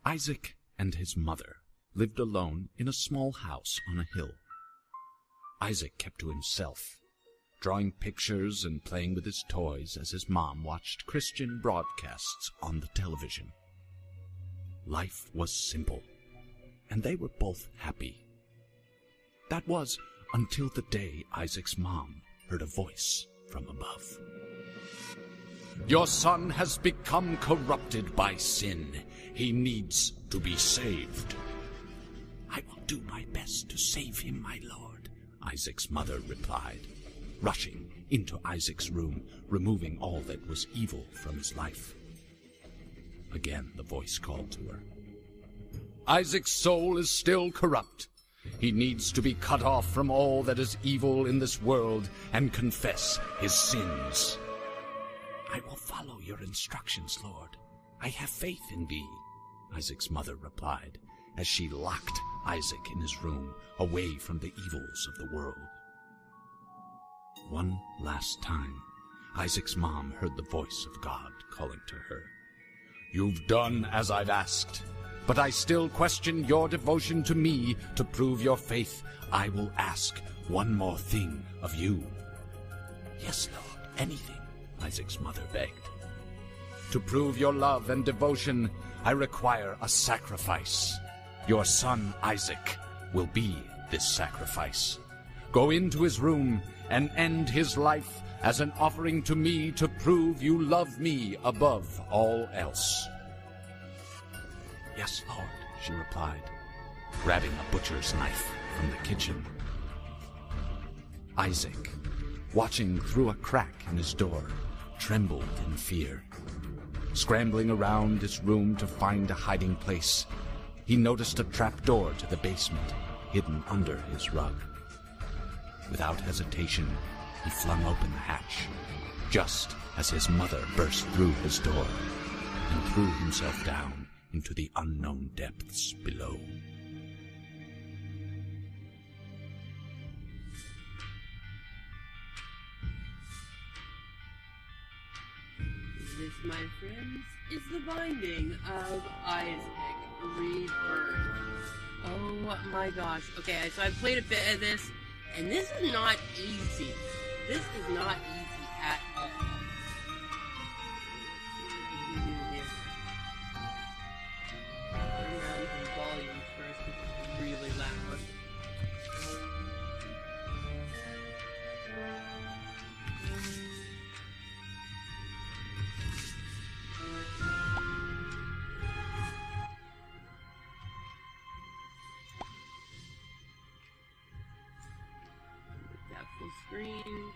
Isaac and his mother lived alone in a small house on a hill. Isaac kept to himself, drawing pictures and playing with his toys as his mom watched Christian broadcasts on the television. Life was simple, and they were both happy. That was until the day Isaac's mom heard a voice from above. "Your son has become corrupted by sin. He needs to be saved." "I will do my best to save him, my lord," Isaac's mother replied, rushing into Isaac's room, removing all that was evil from his life. Again the voice called to her. "Isaac's soul is still corrupt. He needs to be cut off from all that is evil in this world and confess his sins." "I will follow your instructions, Lord. I have faith in thee," Isaac's mother replied, as she locked Isaac in his room, away from the evils of the world. One last time, Isaac's mom heard the voice of God calling to her. "You've done as I've asked, but I still question your devotion to me. To prove your faith, I will ask one more thing of you." "Yes, Lord, anything," Isaac's mother begged. "To prove your love and devotion, I require a sacrifice. Your son Isaac will be this sacrifice. Go into his room and end his life as an offering to me to prove you love me above all else." "Yes, Lord," she replied, grabbing a butcher's knife from the kitchen. Isaac, watching through a crack in his door, trembled in fear. Scrambling around his room to find a hiding place, he noticed a trapdoor to the basement hidden under his rug. Without hesitation, he flung open the hatch, just as his mother burst through his door and threw himself down into the unknown depths below. This, my friends, is the binding of Isaac Rebirth. Oh my gosh. Okay, so I've played a bit of this, and this is not easy. This is not easy at all. Turn down the volume first, because it's really loud. Full screen.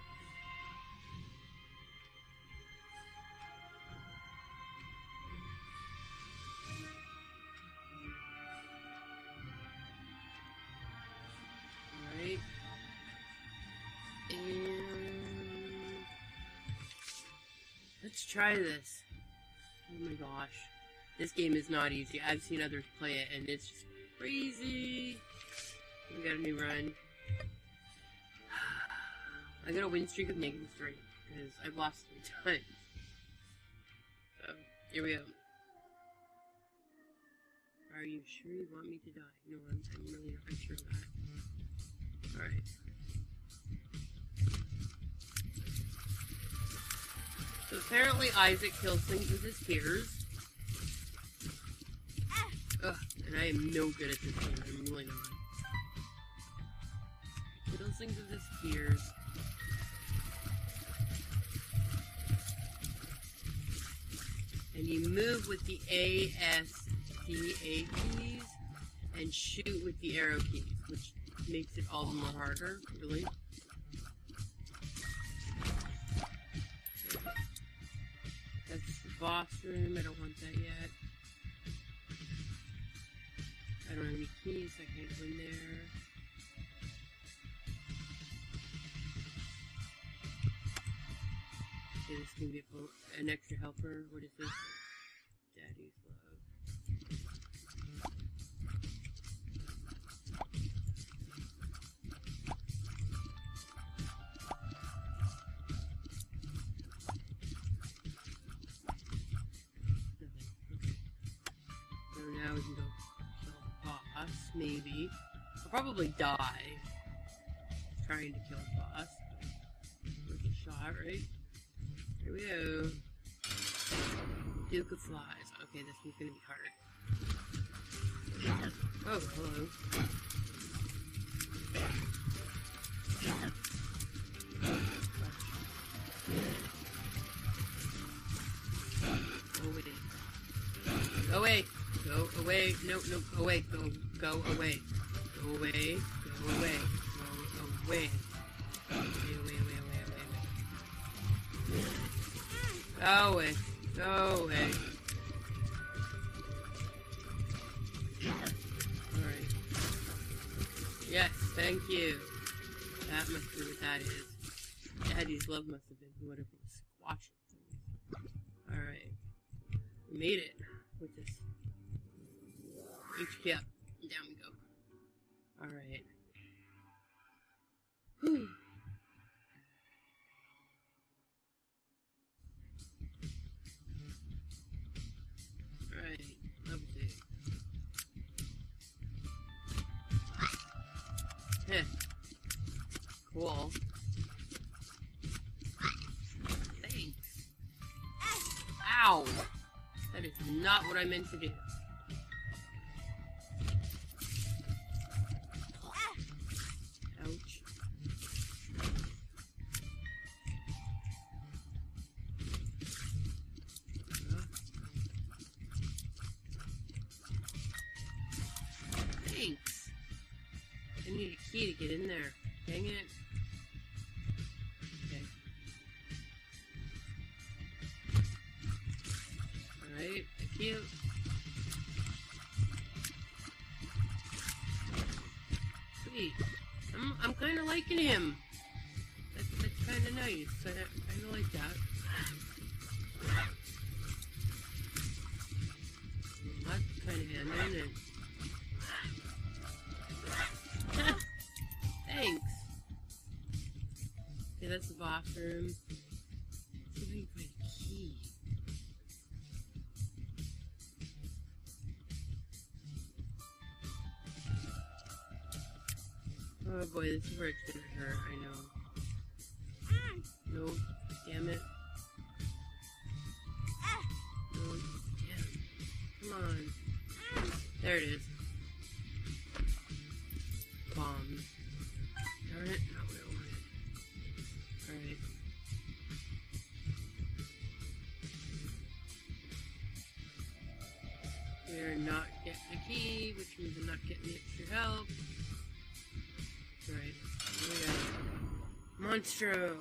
Alright. And let's try this. Oh my gosh. This game is not easy. I've seen others play it and it's just crazy. We got a new run. I got a win streak of -3 because I've lost 3 times. So, here we go. Are you sure you want me to die? No, I'm really not sure of that. Alright. So apparently Isaac kills things with his tears. Ugh, and I am no good at this game. I'm really not. Kills things with his tears. And you move with the A, S, D, A keys, and shoot with the arrow keys, which makes it all the more harder, really. That's the boss room, I don't want that yet. I don't have any keys, so I can't go in there. Okay, this can be an extra helper. What is this? Daddy's love. Nothing. Okay. now we can go kill the boss, maybe. I'll probably die trying to kill the boss. Worth a shot, right? Here we go. Duke of Flies. Okay, this one's gonna be hard. Oh, hello. Go away. Go away. No, no, go away. Go away. Go away. Go away. Go away. Away, away, away, away. Go away. Go away. Alright. Yes, thank you. That must be what that is. Daddy's love must have been whatever was squashing things. Alright. We made it with this. HP up. Down we go. Alright. Whew. Alright, level 2. Heh. Cool. Thanks. Ow! That is not what I meant to do. Ouch. Thanks. I need a key to get in there. Dang it. Okay. Alright, thank you. Sweet. I'm kind of liking him. That's kind of nice. I kind of like that. That's kind of handy, isn't it? Thanks. Okay, that's the bathroom. See if I can find a key. Oh boy, this is where it's gonna hurt, I know. No, damn it. No, damn. Come on. There it is. Bombs. Darn it. No, we don't want it. Alright. We are not getting a key, which means I'm not getting extra help. Alright. Here we go. Monstro!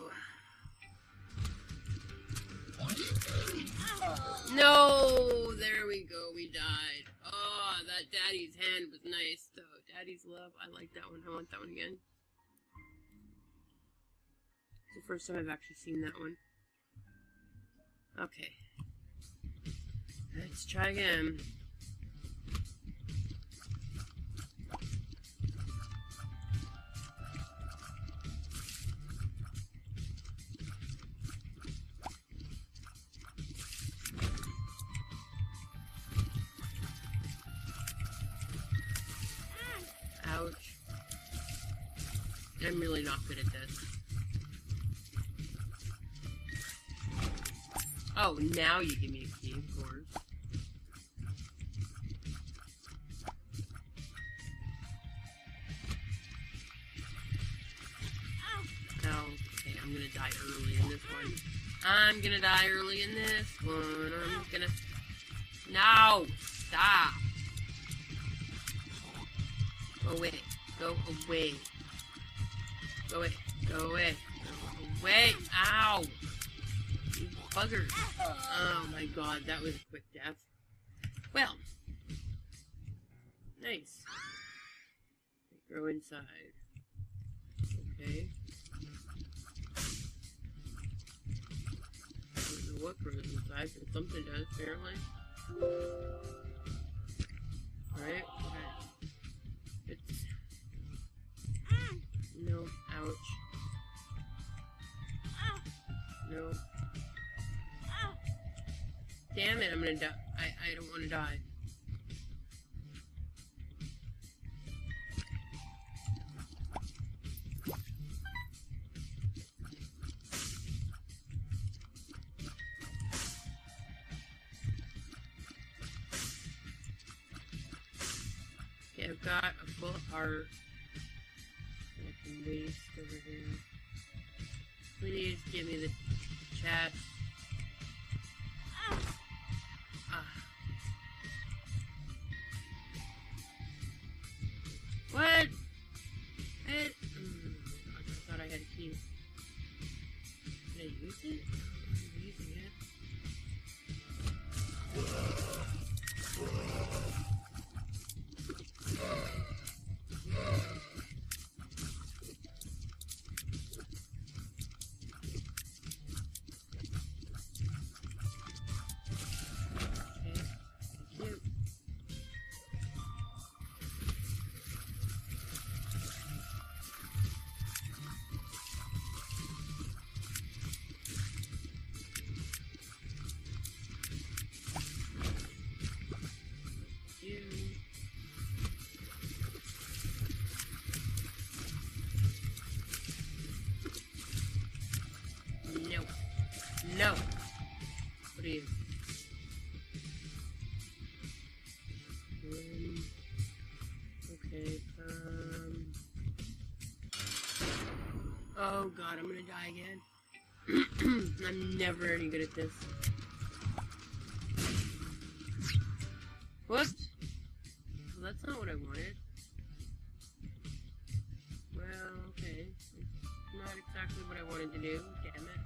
No! There we go. We died. Oh, that daddy's hand was nice, though. Daddy's love. I like that one. I want that one again. It's the first time I've actually seen that one. Okay. Let's try again. Ouch. I'm really not good at this. Oh, now you give me a key, of course. Oh, okay, I'm gonna die early in this one. I'm gonna die early in this one. I'm gonna... No! Stop! Go away. Go away. Go away. Go away. Go away. Ow! You buggers. Oh my god, that was a quick death. Well. Nice. Grow inside. Okay. I don't know what grows inside, but something does, apparently. Alright, okay. It's... No, ouch. No. Damn it, I'm gonna die. I don't want to die. I've got a full heart. I can waste over here. Please give me the chest. What? I thought I had a key. Did I use it? I'm using it. No. What are you? Okay. Oh god, I'm gonna die again. I'm never any good at this. Whoops. Well, that's not what I wanted. Well, okay. It's not exactly what I wanted to do. Damn it.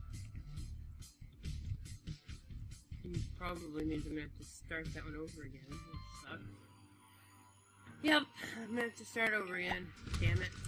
Probably means I'm gonna have to start that one over again. That sucks. Yep, I'm gonna have to start over again. Damn it.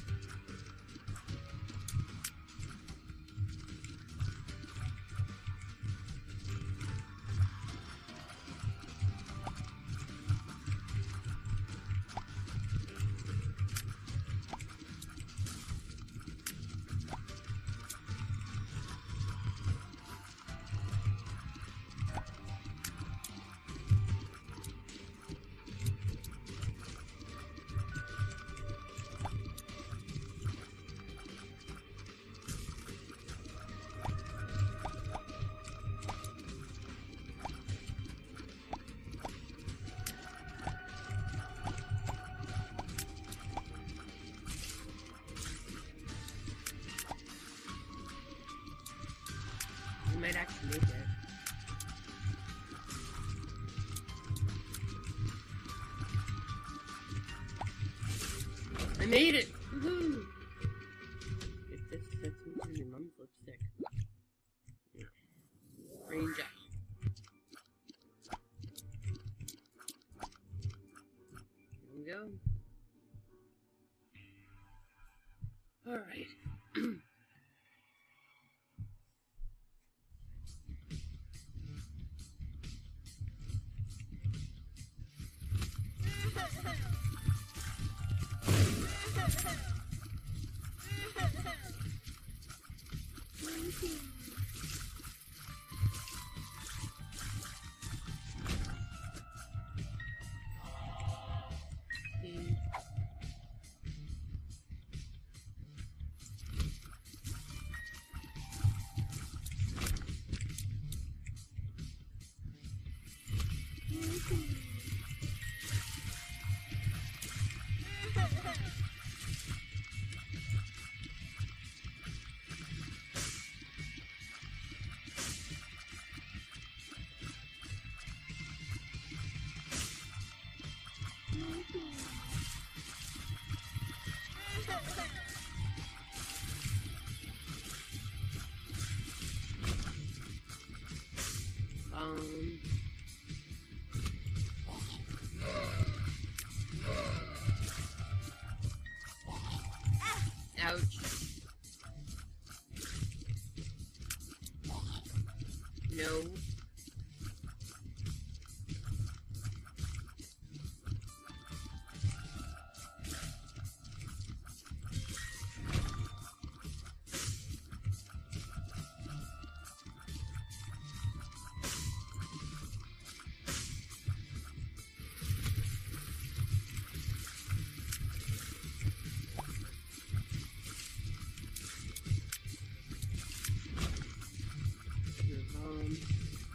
Might actually make it. I made it! Woohoo! If this fits into your mom's lipstick. Yeah. Range up. Here we go. Alright. Ouch. No.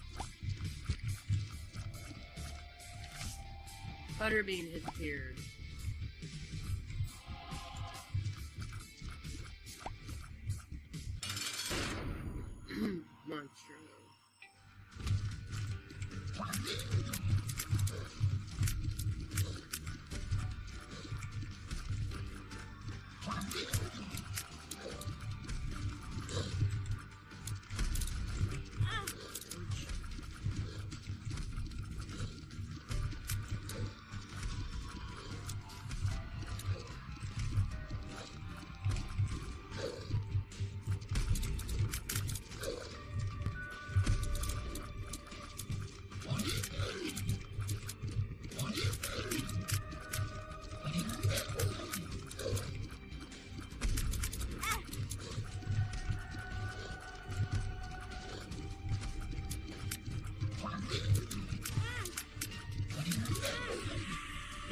Butterbean has appeared.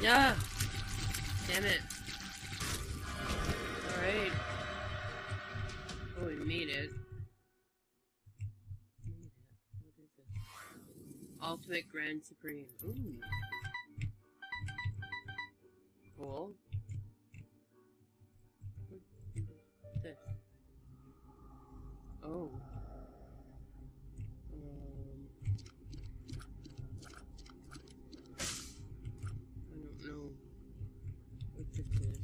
Yeah. Damn it. Alright. Oh, we made it. What is this? Ultimate Grand Supreme. Ooh. Cool. What's this? Oh. I don't know what this is.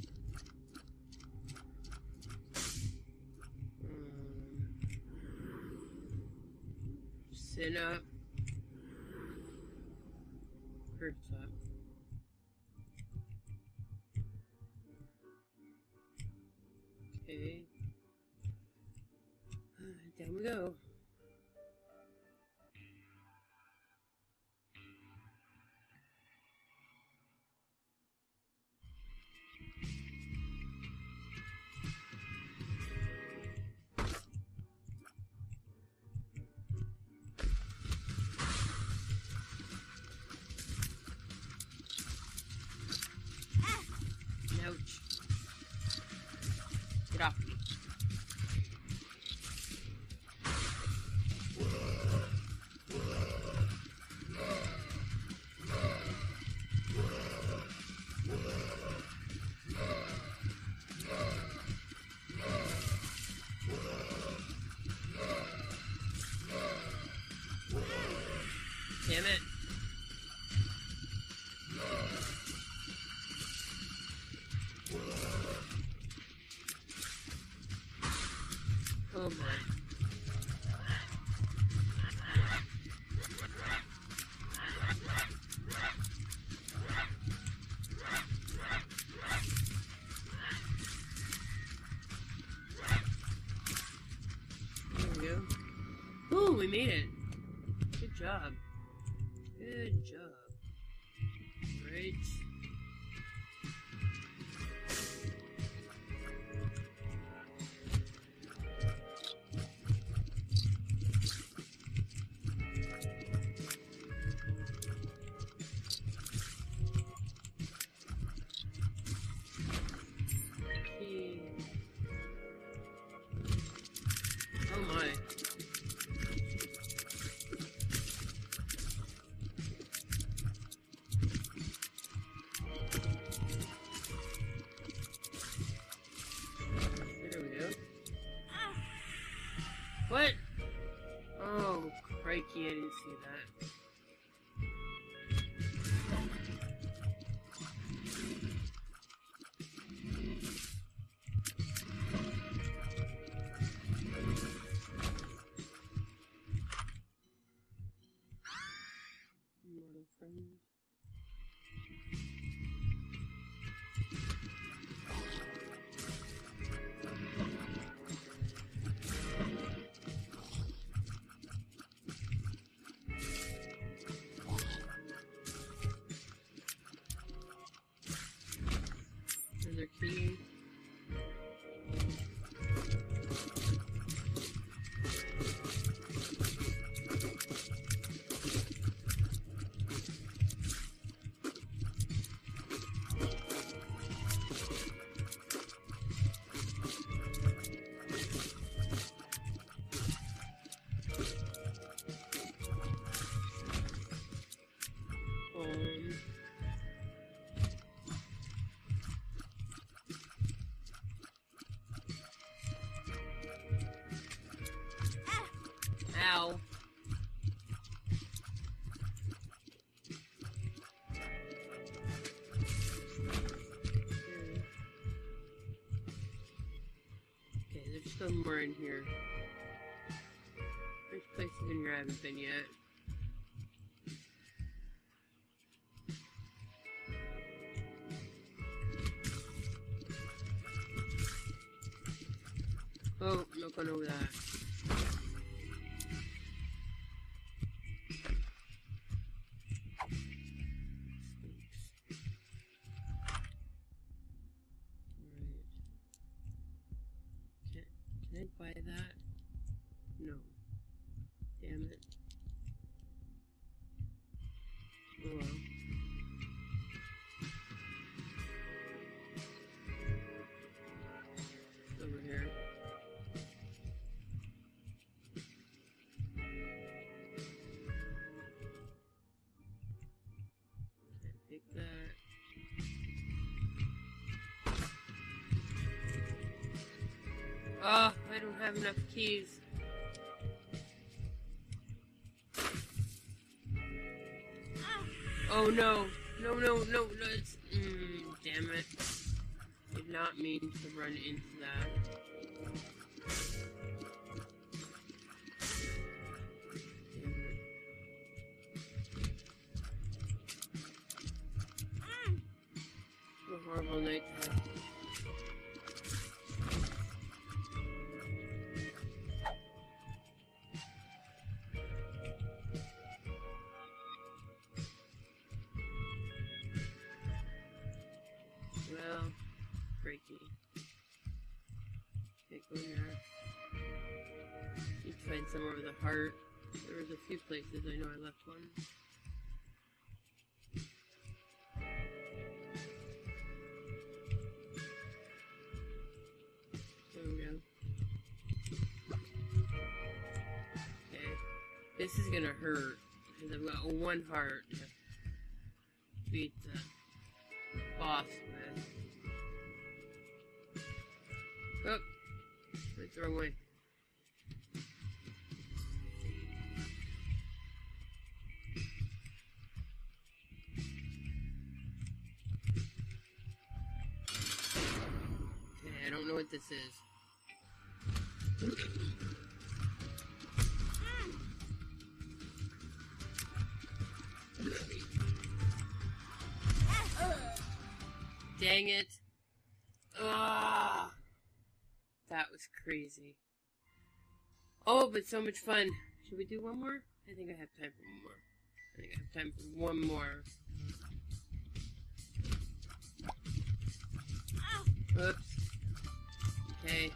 Sit up. Curse up. Okay. Down we go. Ouch. Get off me. Damn it. Oh my. There we go. Ooh, we made it. Good job. Good job. Right. Oh my. There we go. What? Oh, crikey, I didn't see that. Mortal friend. Another key. Ow. Okay, there's still more in here. There's places in here I haven't been yet. Oh, not going over that. Can I buy that? No. Damn it. Oh well. Oh, I don't have enough keys. Oh no. No, it's... damn it. Did not mean to run into that. What a horrible night to have. Well, freaky. Can't go there. Need to find somewhere with a heart. There was a few places I know I left one. There we go. Okay. This is gonna hurt because I've got one heart to beat the boss with. Oh, went the wrong way. Okay, I don't know what this is. Dang it. Ah, that was crazy. Oh, but so much fun. Should we do one more? I think I have time for one more. I think I have time for one more. Oops. Okay.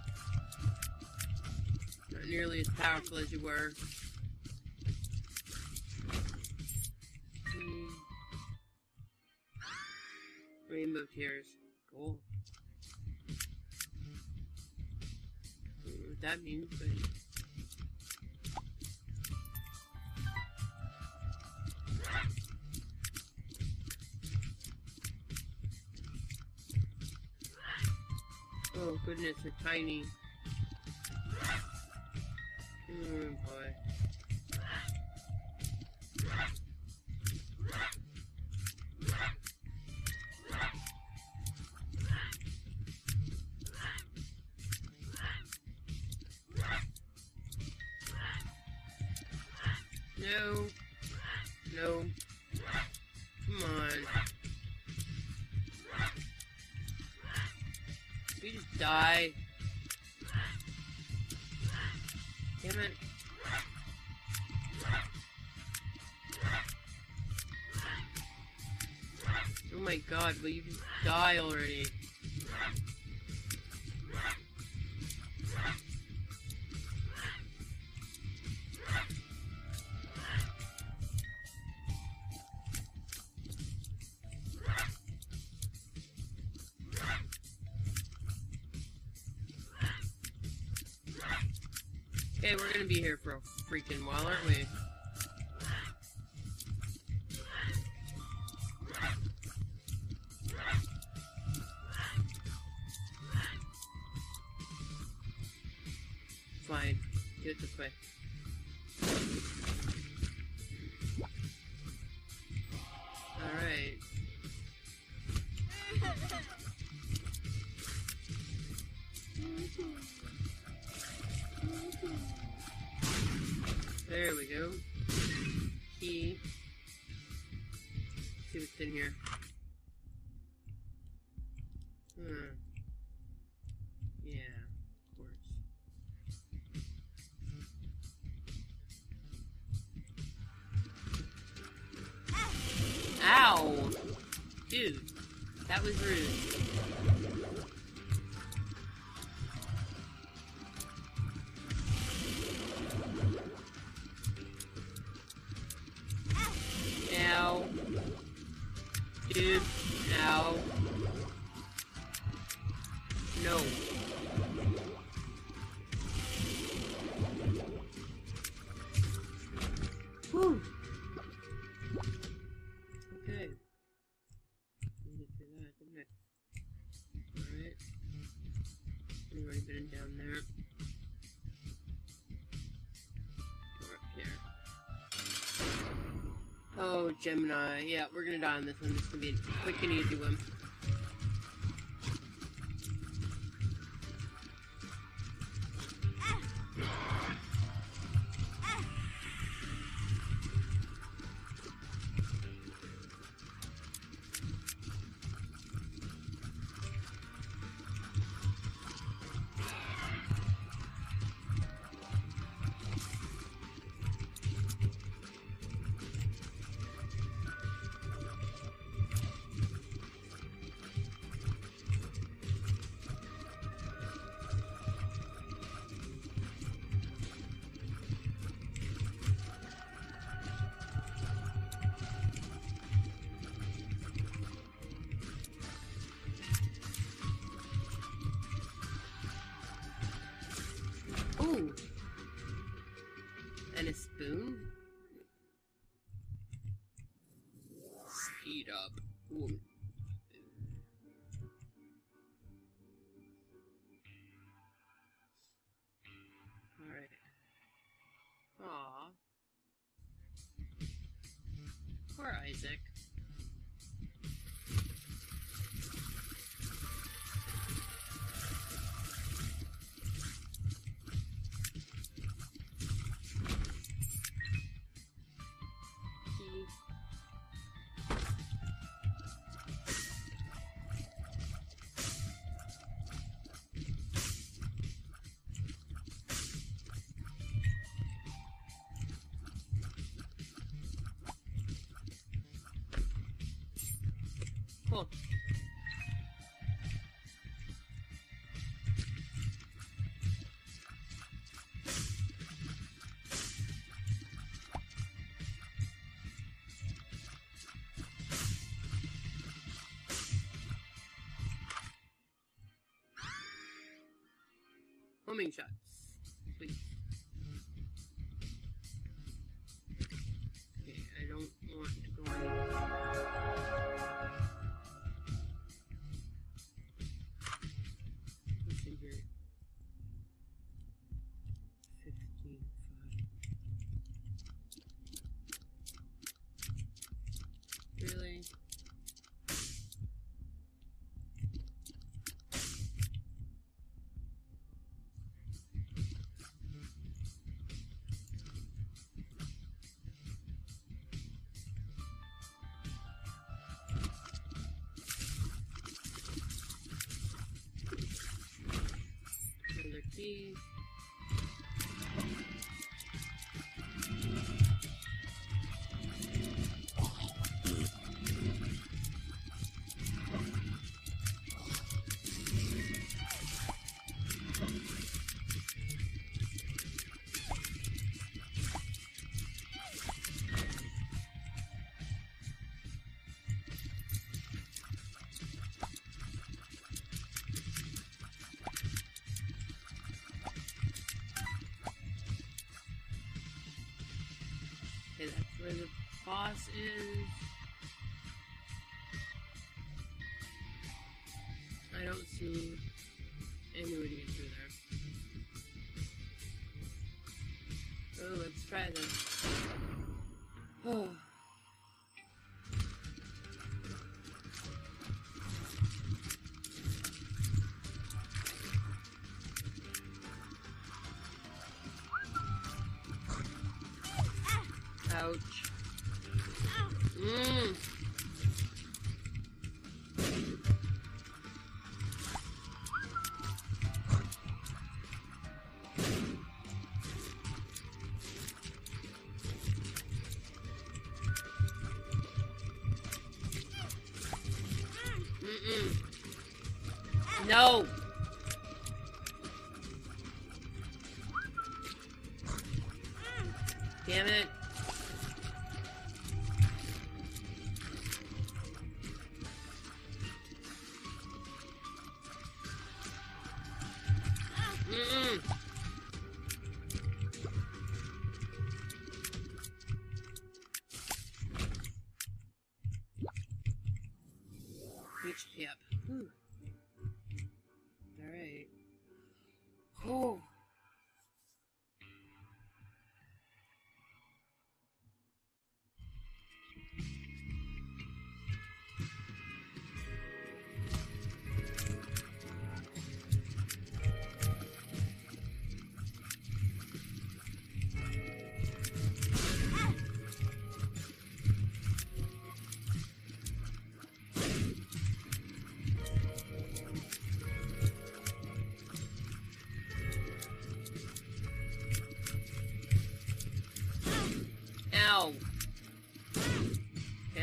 Not nearly as powerful as you were. Rainbow tears. Cool. I don't know what that means, but... Oh goodness, they're tiny. Oh boy. No. No. Come on. You just die. Damn it. Oh my god, will you just die already? Okay, we're gonna be here for a freaking while, aren't we? Fine. Do it this way. Alright. There we go. Key. Let's see what's in here. Yeah, of course. Ow! Dude, that was rude. Ow. Dude, ow. No. Whew. Okay. I did that, didn't I? Oh, Gemini. Yeah, we're gonna die on this one. This is gonna be a quick and easy one. Ooh. And a spoon? Speed up. Ooh. Alright. Aww. Poor Isaac. Cool. Homing shots. Please. Okay, I don't want to go on. What's in here? 15, 5. Really? Another key. Okay, that's where the boss is. I don't see any way to get through there. Oh, let's try this. Oh. Ouch. No. Damn it. Yep. Whew. All right. Oh.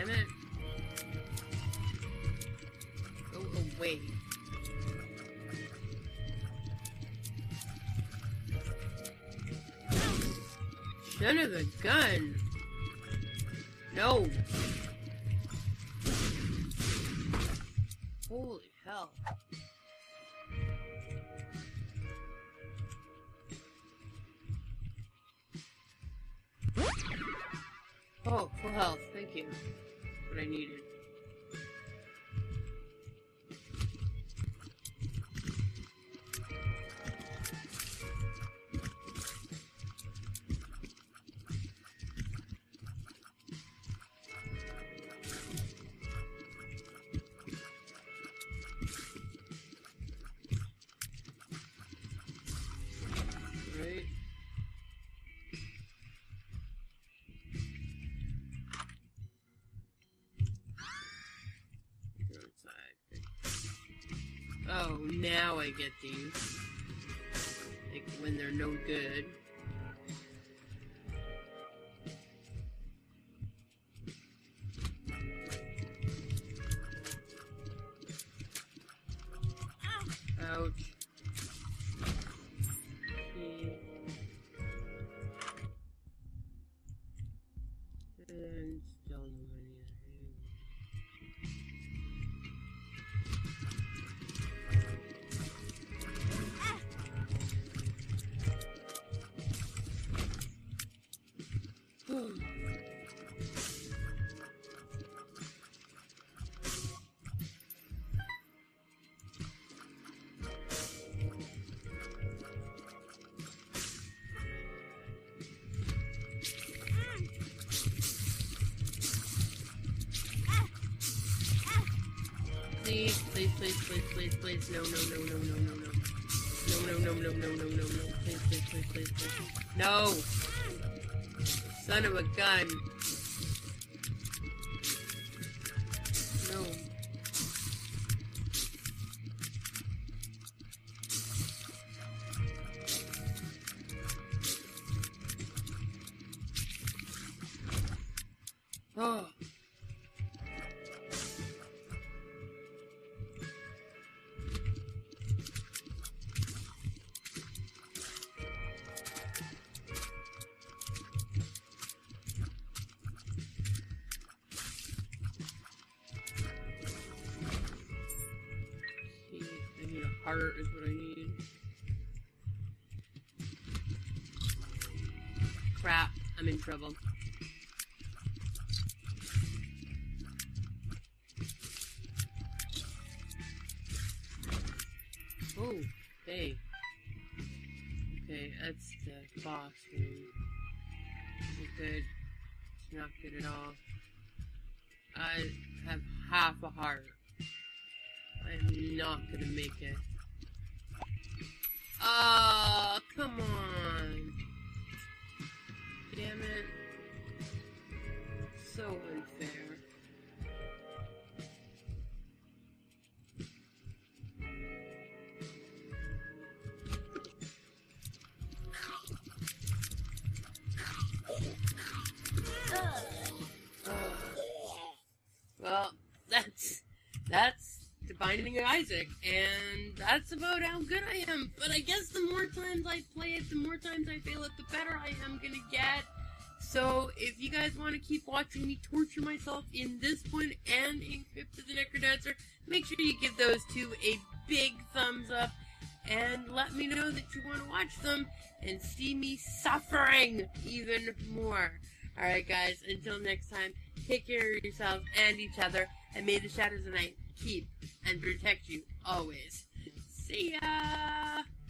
Damn it. Go away. Son of a gun. No. Holy hell. Oh, full health. Thank you. That's what I needed. Right. Go inside. Oh, now I get these. Like when they're no good. Ouch. And still no money in here. Please, please, please, please, please, please, no, no, no, no, no, no, no. No, no, no, no, no, no, no, no. Please, please, please, please, please. No! Son of a gun. No. Oh. Heart is what I need. Crap, I'm in trouble. Oh, hey. Okay, that's the boss room. Isn't good. It's not good at all. I have half a heart. I'm not gonna make it. Oh, come on. Damn it. So unfair. Well, that's the Binding of Isaac, and that's about how good I am. But I guess the more times I play it, the more times I fail it, the better I am gonna get. So if you guys want to keep watching me torture myself in this one and in Crypt of the Necrodancer, make sure you give those two a big thumbs up, and let me know that you want to watch them and see me suffering even more. Alright guys, until next time, take care of yourselves and each other, and may the shadows of night keep and protect you always. See ya!